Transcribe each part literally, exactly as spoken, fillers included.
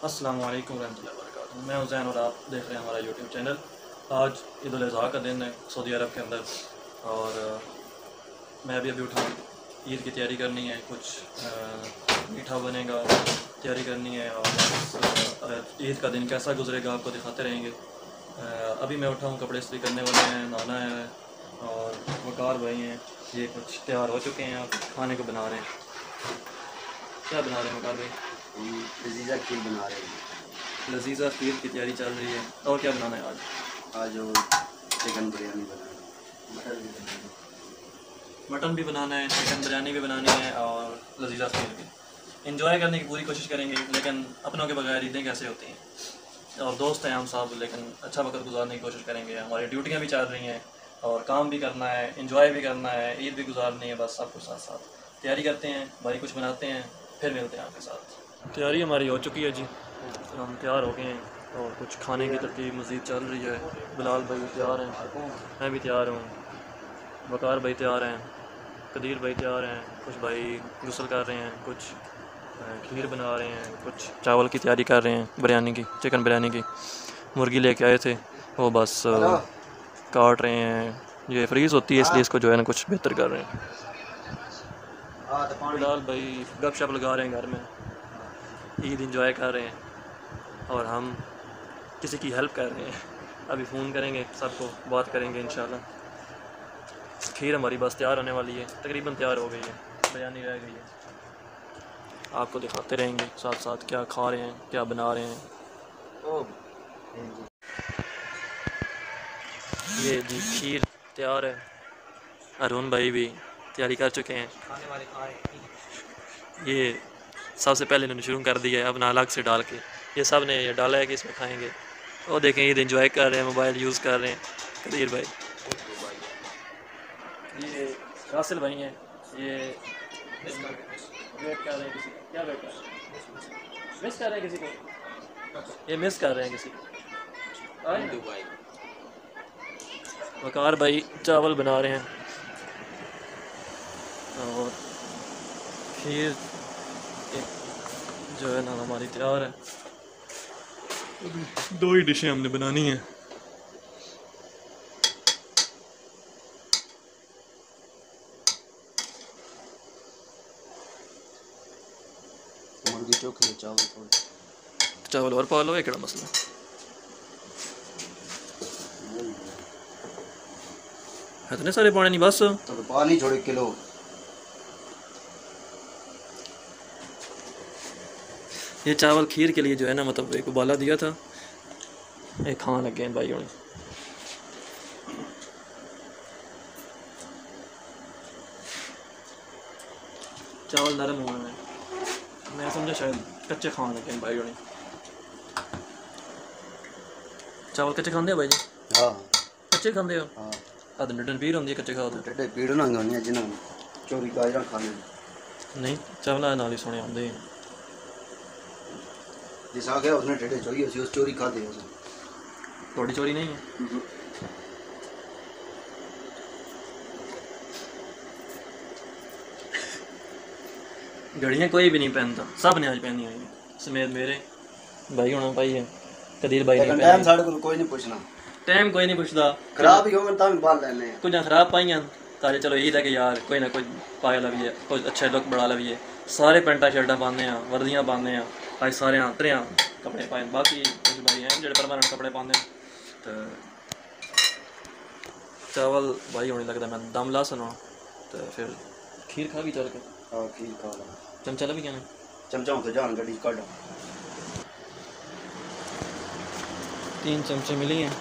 अस्सलाम वालेकुम रहमतुल्लाहि व बरकातुहू। मैं हुसैन और आप देख रहे हैं हमारा यूट्यूब चैनल। आज ईद उल अज़हा का दिन है सऊदी अरब के अंदर और मैं भी अभी उठा, ईद की तैयारी करनी है, कुछ मीठा बनेगा, तैयारी करनी है और ईद का दिन कैसा गुजरेगा आपको दिखाते रहेंगे। अभी मैं उठा हूँ, कपड़े इस्त्री करने वाले हैं, नहाना है और वकार भाई हैं, ये कुछ तैयार हो चुके हैं, आप खाने को बना रहे हैं। क्या बना रहे हैं वकार भाई? लजीजा खीर बना रहे हैं। लजीजा खीर की तैयारी चल रही है। और क्या बनाना है आज? आज वो चिकन बिरयानी बनाना है, मटन भी बनाना है, चिकन बिरयानी भी बनानी है और लजीजा खीर भी। इंजॉय करने की पूरी कोशिश करेंगे, लेकिन अपनों के बगैर ईदें कैसे होती हैं। और दोस्त हैं हम सब, लेकिन अच्छा वक्त गुजारने की कोशिश करेंगे। हमारी ड्यूटियाँ भी चल रही हैं और काम भी करना है, इंजॉय भी करना है, ईद भी गुजारनी है, बस सब कुछ साथ साथ तैयारी करते हैं। भाई कुछ बनाते हैं, फिर मिलते हैं आपके साथ। तैयारी हमारी हो चुकी है जी, हम तैयार हो गए हैं और कुछ खाने की तरतीब मज़ीद चल रही है। बिलाल भाई तैयार हैं, मैं भी तैयार हूँ, वकार भाई तैयार हैं, कदीर भाई तैयार हैं, कुछ भाई गुस्ल कर रहे हैं, कुछ खीर बना रहे हैं, कुछ चावल की तैयारी कर रहे हैं, बिरयानी की, चिकन बिरयानी की। मुर्गी लेके आए थे, वो बस काट रहे हैं, ये फ्रीज़ होती है इसलिए इसको जो है ना कुछ बेहतर कर रहे हैं। बिलाल भाई गपशप लगा रहे हैं घर में, ईद इंजॉय कर रहे हैं और हम किसी की हेल्प कर रहे हैं। अभी फ़ोन करेंगे, सबको बात करेंगे इंशाल्लाह। खीर हमारी बस तैयार होने वाली है, तकरीबन तैयार हो गई है, बिरयानी रह गई है। आपको दिखाते रहेंगे साथ साथ क्या खा रहे हैं, क्या बना रहे हैं। ये जी खीर तैयार है, अरुण भाई भी तैयारी कर चुके हैं। खाने वाले खा रहे हैं। ये सबसे पहले इन्होंने शुरू कर दिया है अपना अलग से डाल के, ये सब ने ये डाला है कि इसमें खाएंगे। और देखें ईद एंजॉय कर रहे हैं, मोबाइल यूज़ कर रहे हैं। कदीर भाई, ये रासिल भाई हैं, ये वेट कर रहे हैं किसी को। क्या वेट कर रहे हैं? मिस कर रहे हैं किसी को, ये मिस कर रहे हैं किसी को। वकार भाई चावल बना रहे हैं और खीर जो है ना हमारी तैयार है। दो ही डिशें हमने बनानी हैं। मुर्गी चोखे चावल थोड़े चावल और पा लो, एक मसला इतने सारे पाने नहीं, बस तो पानी छोड़े किलो। ये चावल खीर के लिए जो है ना मतलब एक उबाला दिया था, एक खाने लगे हैं भाई। उन्हें चावल नरम हुए हैं, मैं समझा शायद कच्चे खाने लगे हैं भाई। उन्हें चावल कच्चे खाते हो भाई जी? हाँ कच्चे खाते हो? हाँ। अद नडन पीड़ होंदी है कच्चे खाओ तो? टेढ़े पीड़ ना होनी जिन्हें चोरी गाजर खाने नहीं, चावल नाल ही सोने आते हैं। जिस आ गया उसने टेढ़े चोरी उसी उस चोरी खा दे। थोड़ी चोरी नहीं है। घड़ियाँ कोई भी नहीं पहनता, सब ने आज पहनी हुई है, समेत मेरे भाई होना भाई है, कदीर भाई ने टाइम साढ़े को कोई नहीं पूछना, टाइम कोई नहीं पूछता। खराब ही होगा तब बाल लेने कुछ खराब पाइयां ताजे, चलो ईद है कि यार कोई ना कोई पाया लवी है, कोई अच्छा लुक बड़ा लवी है। सारे पेंटा शर्टा पाने हैं, वर्दियाँ पाने हैं, आज सारे त्रै कपड़े पाए। बाकी कुछ भाई हैं जो परमानेंट कपड़े पाते हैं। तो चावल भाई होने लगता मैं दम ला सुना, तो फिर खीर खा भी चल के। हाँ खीर खा ला, चमचा भी क्या चमचा तो जान गड्डी काट। तीन चमचे मिली हैं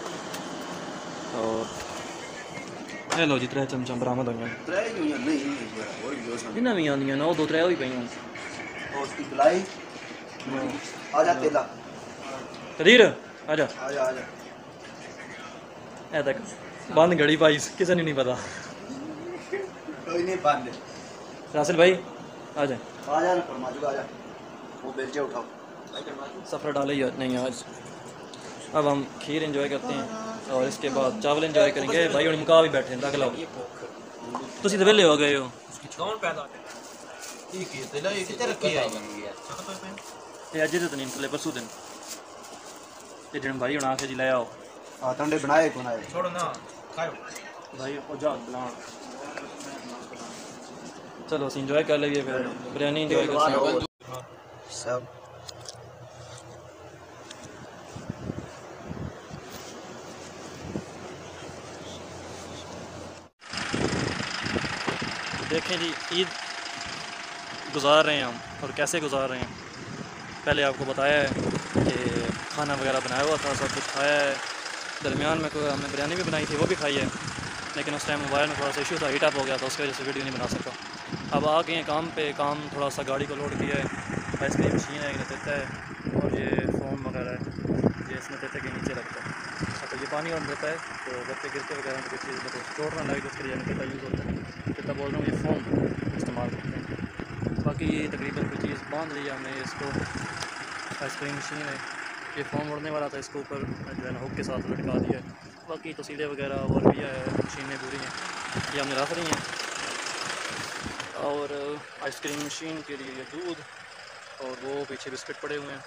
और हेलो जी त्रै चमचा बरामद हुई इन्हें भी आदि ना, दो त्रै ही पई। कदीर आजा ए तक बंद घड़ी पाई, किसी ने नहीं पता। कोई नहीं बंद। रासिल भाई आजा आजा ना फरमाजू आजा, वो बेलचे उठाओ। सफ़र डाले ही नहीं आज। अब हम खीर एंजॉय करते हैं और इसके बाद चावल एंजॉय करेंगे। भाई हम मुका भी बैठे हैं, दाखिल आओ। तुसी तो वेले हो गए हो। कौन पैदा ठीक है तेला ये कितने रखी है? ये अज तो नहीं कल परसों दिन ये दिन भाई बना के जी ले आओ हाँ तंडे बनाए को बनाए छोड़ो ना खाओ भाई ओ जा बुला चलो असं इंजॉय कर लीजिए फिर बिरयानी इंजॉय कर सब देखें जी ईद गुज़ार रहे हैं हम और कैसे गुज़ार रहे हैं। पहले आपको बताया है कि खाना वगैरह बनाया हुआ था, सब कुछ खाया है। दरमियान में कोई हमने बिरयानी भी बनाई थी, वो भी खाई है, लेकिन उस टाइम मोबाइल में थोड़ा सा इशू था, हीट अप हो गया था, उसकी वजह से वीडियो नहीं बना सका। अब आ गए हैं काम पे, काम थोड़ा सा गाड़ी को लोड किया है। आइसक्रीम मशीन है, एक देता है और ये फोम वगैरह है, ये इसमें देते के नीचे लगता है। तो ये पानी और देता है तो घर पे गिरते वगैरह तो किसी चीज़ को चोट ना लगे, तो उसके लिए निकलता यूज़ होता है। कितना बोल रहा हूँ, ये फोम इस्तेमाल करते हैं। बाकी ये तकरीबन कोई चीज़ बांध लिया हमने, इसको आइसक्रीम मशीन है, ये फोम उड़ने वाला था, इसको ऊपर जो है ना हुक के साथ लटका दिया है। बाकी तस्वीरें वगैरह और भी है, मशीनें पूरी हैं, ये हमने रख रही हैं। और आइसक्रीम मशीन के लिए ये दूध और वो पीछे बिस्किट पड़े हुए हैं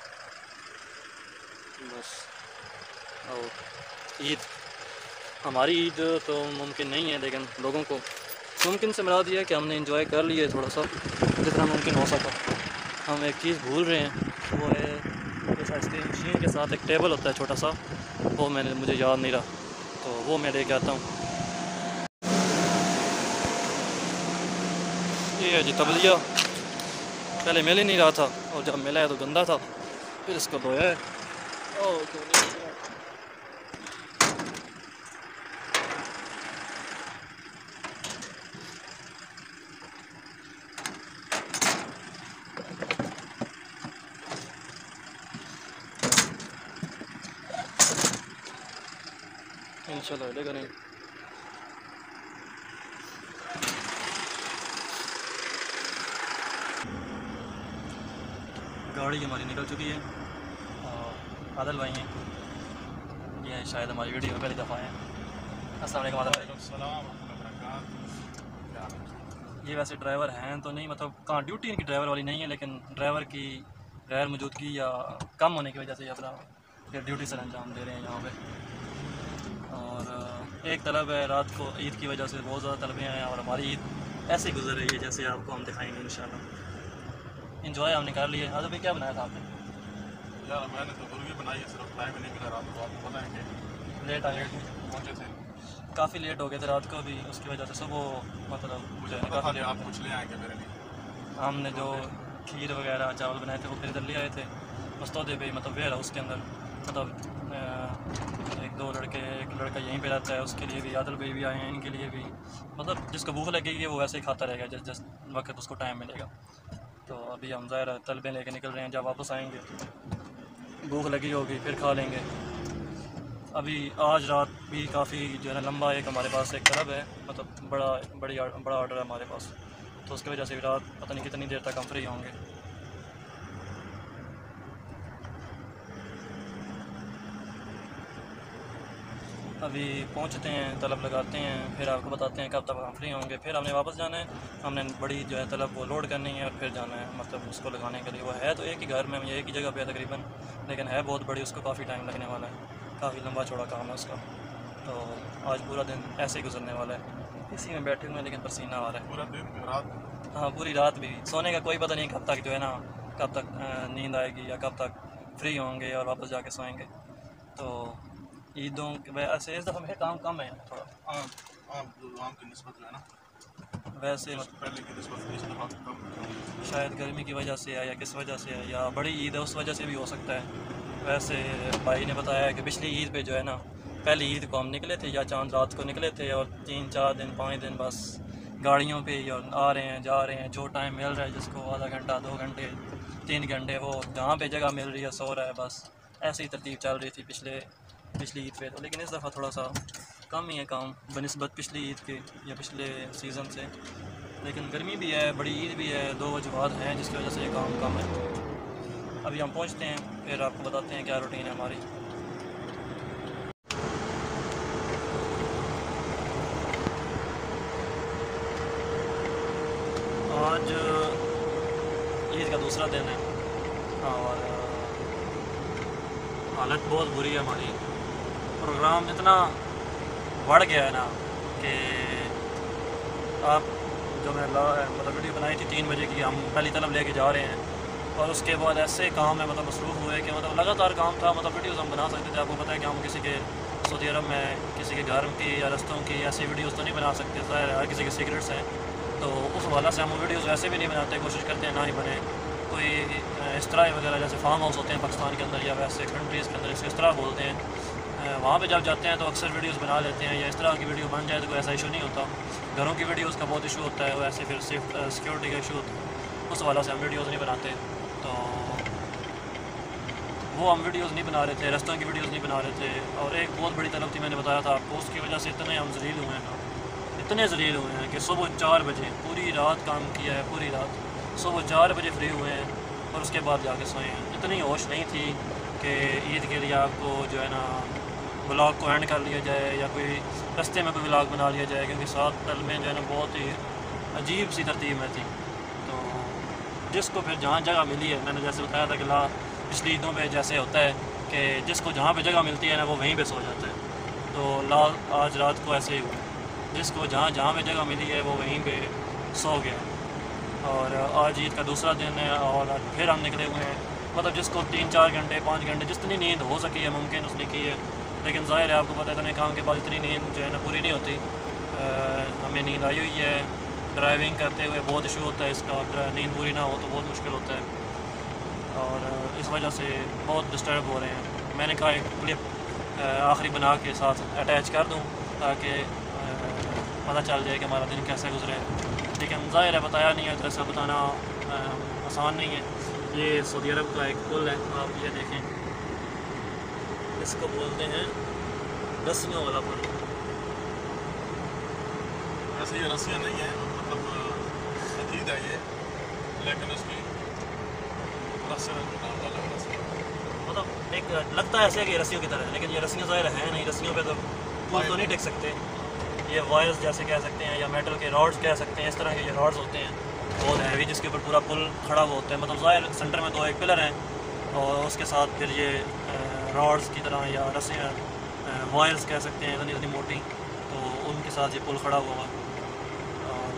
बस। और ईद, हमारी ईद तो मुमकिन नहीं है, लेकिन लोगों को मुमकिन से मुराद ये है कि हमने इंजॉय कर लिया है थोड़ा सा जितना मुमकिन हो सका। हम एक चीज़ भूल रहे हैं, वो है इस आइसक्रीम मशीन के साथ एक टेबल होता है छोटा सा, वो मैंने मुझे याद नहीं रहा, तो वो मैं लेके आता हूँ। ये है जी तबलिया, पहले मिल ही नहीं रहा था और जब मिला है तो गंदा था, फिर इसको धोया है। ओह इंशाल्लाह लेगा नहीं। गाड़ी हमारी निकल चुकी है और आदल भाई हैं, ये शायद हमारी वीडियो में पहली दफ़ा है। अस्सलाम वालेकुम आदल भाई। ये वैसे ड्राइवर हैं तो नहीं, मतलब कहाँ ड्यूटी इनकी ड्राइवर वाली नहीं है, लेकिन ड्राइवर की गैर मौजूदगी या कम होने की वजह से अपना ये ड्यूटी सर अंजाम दे रहे हैं यहाँ पे। और एक तलब है, रात को ईद की वजह से बहुत ज़्यादा तलबें हैं और हमारी ईद ऐसे गुजर रही है जैसे आपको हम दिखाएंगे इंशाल्लाह। इंजॉय हमने कर लिया। आदल भाई क्या बनाया था आपने? यार मैंने तो मुर्गी बनाई है, सिर्फ टाइम नहीं मिला रात को, आपको पता है कि लेट आ लेट पहुँचे थे, काफ़ी लेट हो गए थे रात को भी, उसकी वजह से सुबह मतलब मुझे जो है पता था काफ़ी कि लेट आप कुछ ले आएंगे मेरे लिए। हमने जो खीर वगैरह चावल बनाए थे वो फिर इधर ले आए थे मस्तौदे पे, मतलब वेयर हाउस के अंदर। मतलब एक दो लड़के, एक लड़का यहीं पे रहता है, उसके लिए भी, आदल भाई भी आए हैं, इनके लिए भी, मतलब जिसको भूख लगेगी वो वैसे ही खाता रहेगा जिस जिस वक्त उसको टाइम मिलेगा। तो अभी हम ज़ाहिर तलबे लेके निकल रहे हैं, जब वापस आएंगे भूख लगी होगी फिर खा लेंगे। अभी आज रात भी काफ़ी जो है ना लंबा एक हमारे पास एक तलब है, मतलब बड़ा बड़ी बड़ा ऑर्डर है हमारे पास, तो उसकी वजह से भी रात पता नहीं कितनी देर तक हम फ्री होंगे। अभी पहुंचते हैं, तलब लगाते हैं, फिर आपको बताते हैं कब तक हम फ्री होंगे। फिर हमने वापस जाना है, हमने बड़ी जो है तलब वो लोड करनी है और फिर जाना है, मतलब उसको लगाने के लिए। वो है तो एक ही घर में, एक ही जगह पे तकरीबन, लेकिन है बहुत बड़ी, उसको काफ़ी टाइम लगने वाला है, काफ़ी लंबा चौड़ा काम है उसका। तो आज पूरा दिन ऐसे ही गुजरने वाला है, इसी में बैठे हुए हैं, लेकिन पसीना आ रहा है पूरा दिन रात। हाँ पूरी रात भी, सोने का कोई पता नहीं कब तक जो है ना, कब तक नींद आएगी या कब तक फ्री होंगे और वापस जाके सोएंगे। तो ईदों के वैसे इस दफ़ा मेरे काम कम है थोड़ा, आम आम आम की निस्बत जो है ना, वैसे मतलब पहले की निस्बत इस दफ़ा कम। शायद गर्मी की वजह से है या किस वजह से है, या बड़ी ईद है उस वजह से भी हो सकता है। वैसे भाई ने बताया कि पिछली ईद पे जो है ना, पहली ईद को हम निकले थे या चांद रात को निकले थे, और तीन चार दिन पाँच दिन बस गाड़ियों पे ही, और आ रहे हैं जा रहे हैं, जो टाइम मिल रहा है जिसको आधा घंटा दो घंटे तीन घंटे, वो जहाँ पे जगह मिल रही है सो रहा है, बस ऐसी तरतीब चल रही थी पिछले पिछली ईद पे तो। लेकिन इस दफ़ा थोड़ा सा कम ही है काम बनिस्बत पिछली ईद के या पिछले सीज़न से, लेकिन गर्मी भी है, बड़ी ईद भी है, दो वजूहत हैं जिसकी वजह से ये काम कम है। अभी हम पहुंचते हैं, फिर आपको बताते हैं क्या रूटीन है हमारी। आज ईद का दूसरा दिन है और हालत बहुत बुरी है हमारी। प्रोग्राम इतना बढ़ गया है ना कि आप जो मैं मतलब वीडियो बनाई थी तीन बजे की, हम पहली तलब लेके जा रहे हैं और उसके बाद ऐसे काम में मतलब मसरूफ़ हुए कि मतलब लगातार काम था। मतलब वीडियोस हम बना सकते थे, आपको पता है कि हम किसी के सऊदी अरब में किसी के घर की या रस्तों की ऐसी वीडियोस तो नहीं बना सकते, ज़ाहिर है किसी के सीक्रेट्स हैं, तो उस हवाला से हम वीडियोस वैसे भी नहीं बनाते, कोशिश करते हैं ना ही बने। कोई इस तरह वगैरह जैसे फार्म हाउस होते हैं पाकिस्तान के अंदर या वैसे कंट्रीज़ के अंदर, इस तरह बोलते हैं, वहाँ पे जब जाते हैं तो अक्सर वीडियोस बना लेते हैं या इस तरह की वीडियो बन जाए तो कोई ऐसा इशू नहीं होता। घरों की वीडियोस का बहुत इशू होता है, वैसे फिर सेफ सिक्योरिटी का इशू होता है, उस हवाला से हम वीडियोस नहीं बनाते। तो वो हम वीडियोस नहीं बना रहे थे, रस्तों की वीडियोस नहीं बना रहे थे। और एक बहुत बड़ी तलब थी, मैंने बताया था आपको, उसकी वजह से इतने हम जलील हुए हैं ना, इतने जलील हुए हैं कि सुबह चार बजे पूरी रात काम किया है, पूरी रात सुबह चार बजे फ्री हुए हैं और उसके बाद जाके सोए हैं। इतनी होश नहीं थी कि ईद के लिए आपको जो है ना ब्लॉग को एंड कर लिया जाए या कोई रास्ते में कोई ब्लॉग बना लिया जाए, क्योंकि सात तल में जो है ना बहुत ही अजीब सी तरतीब में थी। तो जिसको फिर जहाँ जगह मिली है, मैंने जैसे बताया था कि ला पिछली ईदों पे जैसे होता है कि जिसको जहाँ पे जगह मिलती है ना वो वहीं पे सो जाता है, तो ला आज रात को ऐसे ही हुआ, जिसको जहाँ जहाँ पे जगह मिली है वो वहीं पे सो गया। और आज ईद का दूसरा दिन है और फिर हम निकले हुए हैं, मतलब जिसको तीन चार घंटे पाँच घंटे जितनी नींद हो सकी है मुमकिन उसने की है, लेकिन ज़ाहिर है आपको पता है इतने काम के बाद इतनी नींद जो है ना पूरी नहीं होती। आ, हमें नींद आई हुई है, ड्राइविंग करते हुए बहुत इशू होता है इसका, नींद पूरी ना हो तो बहुत मुश्किल होता है और इस वजह से बहुत डिस्टर्ब हो रहे हैं। मैंने कहा एक क्लिप आखिरी बना के साथ अटैच कर दूँ ताकि पता चल जाए कि हमारा दिन कैसे गुजरे, लेकिन ज़ाहिर है बताया नहीं है तो ऐसा बताना आसान नहीं है। ये सऊदी अरब का एक पुल है, आप ये देखें, इसको बोलते हैं रस्सियों वाला पुल। ऐसे ये रस्सियाँ नहीं है, मतलब हदीद है ये, लेकिन उसकी मतलब एक लगता है ऐसे कि रस्सियों की तरह है, लेकिन ये रस्सियाँ ज़ाहिर है नहीं, रस्सियों पे तो पुल तो नहीं टिक सकते। ये वायर्स जैसे कह सकते हैं या मेटल के रॉड्स कह सकते हैं, इस तरह के ये रॉड्स होते हैं बहुत हैवी, जिसके ऊपर पूरा पुल खड़ा हुआ होता है। मतलब ज़ाहिर सेंटर में दो एक पिलर हैं और उसके साथ फिर ये रॉड्स की तरह या रस्सियाँ वायर्स कह सकते हैं इतनी इतनी मोटी, तो उनके साथ ये पुल खड़ा हुआ है। और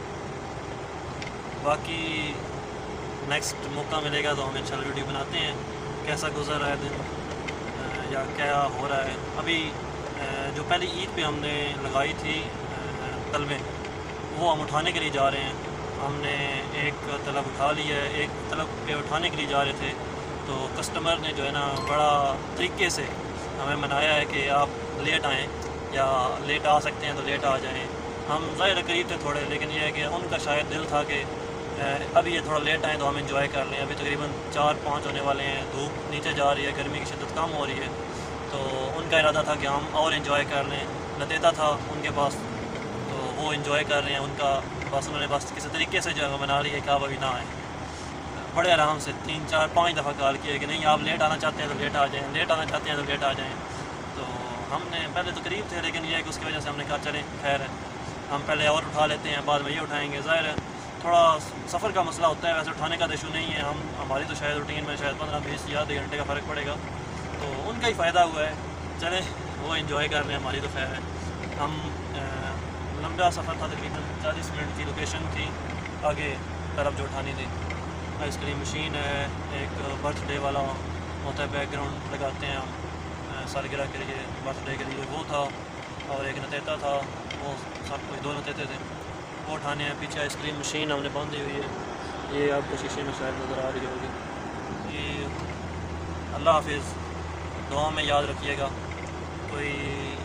बाकी नेक्स्ट मौका मिलेगा तो हम इंशाल्लाह वीडियो बनाते हैं कैसा गुजर रहा है दिन या क्या हो रहा है। अभी जो पहली ईद पे हमने लगाई थी तलबें, वो हम उठाने के लिए जा रहे हैं। हमने एक तलब उठा लिया है, एक तलब पे उठाने के लिए जा रहे थे, तो कस्टमर ने जो है ना बड़ा तरीके से हमें मनाया है कि आप लेट आएँ या लेट आ सकते हैं तो लेट आ जाएँ। हम ज़ाहिर करीब थे थोड़े, लेकिन यह है कि उनका शायद दिल था कि अभी ये थोड़ा लेट आएँ तो हम इंजॉय कर लें। अभी तकरीबन चार पाँच होने वाले हैं, धूप नीचे जा रही है, गर्मी की शिद्दत कम हो रही है, तो उनका इरादा था कि हम और इन्जॉय कर लें। लतेता था उनके पास, तो वो इन्जॉय कर रहे हैं, उनका बस उन्होंने बस किसी तरीके से जो है मना रही है कि आप अभी ना आएँ। बड़े आराम से तीन चार पाँच दफ़ा कॉल किया कि नहीं आप लेट आना चाहते हैं तो लेट आ जाएँ, लेट आना चाहते हैं तो लेट आ जाएँ। तो हमने पहले तो करीब थे, लेकिन यह है कि उसकी वजह से हमने कहा चलें खैर है, हम पहले और उठा लेते हैं, बाद में ये उठाएँगे। ज़ाहिर है थोड़ा सफ़र का मसला होता है, वैसे उठाने का तो इशू नहीं है, हम हमारी तो शायद रूटीन में शायद पंद्रह बीस या आधे घंटे का फ़र्क पड़ेगा, तो उनका ही फ़ायदा हुआ है। चले वो इन्जॉय कर रहे हैं, हमारी तो खैर है। हम लंबा सफ़र था, तकरीबन चालीस मिनट की लोकेशन थी आगे तरफ जो उठानी थी। आइसक्रीम मशीन है, एक बर्थडे वाला होता है बैकग्राउंड लगाते हैं हम सालगिरह के लिए, बर्थडे के लिए वो था, और एक नतेता था, वो सब कुछ दो नतेते थे वो उठाने हैं। पीछे आइसक्रीम मशीन हमने बांधी हुई है, ये आपको शीशे में शायद नज़र आ रही होगी। ये अल्लाह हाफिज़, दुआ में याद रखिएगा। कोई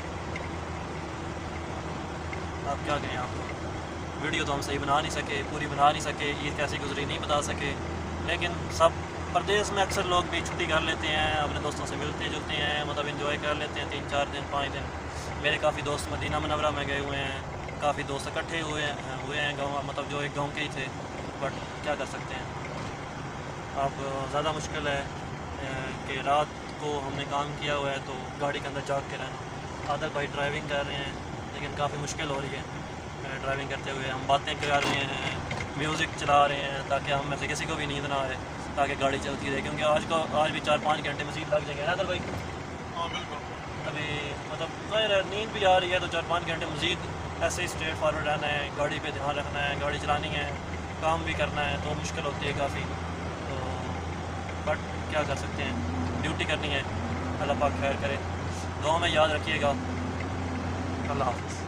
आप क्या कहें, आप वीडियो तो हम सही बना नहीं सके, पूरी बना नहीं सके, ईद कैसी गुजरी नहीं बता सके, लेकिन सब परदेश में अक्सर लोग भी छुट्टी कर लेते हैं, अपने दोस्तों से मिलते जुलते हैं, मतलब इन्जॉय कर लेते हैं तीन चार दिन पाँच दिन। मेरे काफ़ी दोस्त मदीना मुनव्वरा में गए हुए हैं, काफ़ी दोस्त इकट्ठे हुए हैं हुए हैं गाँव, मतलब जो एक गाँव के ही थे, बट क्या कर सकते हैं। अब ज़्यादा मुश्किल है कि रात को हमने काम किया हुआ है तो गाड़ी के अंदर जाग के रहना। आदर भाई ड्राइविंग कर रहे हैं, लेकिन काफ़ी मुश्किल हो रही है ड्राइविंग करते हुए। हम बातें कर रहे हैं, म्यूज़िक चला रहे हैं ताकि हम में से किसी को भी नींद ना आए, ताकि गाड़ी चलती रहे, क्योंकि आज का आज भी चार पाँच घंटे मज़ीद लग जाएंगे ना सर भाई। हाँ बिल्कुल। अभी मतलब ज़ाहिर है नींद भी आ रही है, तो चार पाँच घंटे मज़ीद ऐसे ही स्ट्रेट फॉरवर्ड रहना है, गाड़ी पे ध्यान रखना है, गाड़ी चलानी है, काम भी करना है, तो मुश्किल होती है काफ़ी। तो बट क्या कर सकते हैं, ड्यूटी करनी है। अल्लाह पाक खैर करे, दुआ में याद रखिएगा। अल्लाह हाफ़िज़।